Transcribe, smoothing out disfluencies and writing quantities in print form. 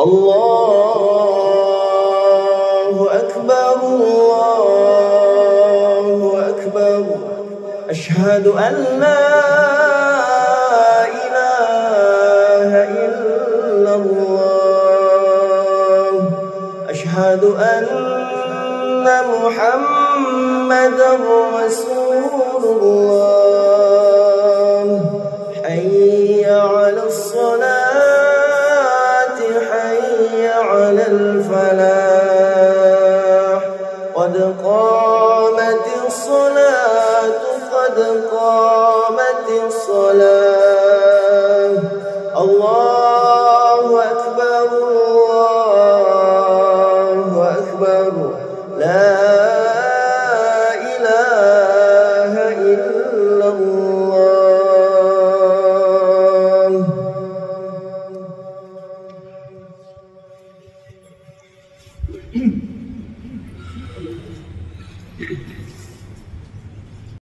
الله أكبر الله أكبر أشهد أن لا إله إلا الله أشهد أن محمدًا رسول الله حي على الصلاة حي على الفلاح قد قامت الصلاة قد قامت الصلاة الله أكبر الله أكبر لا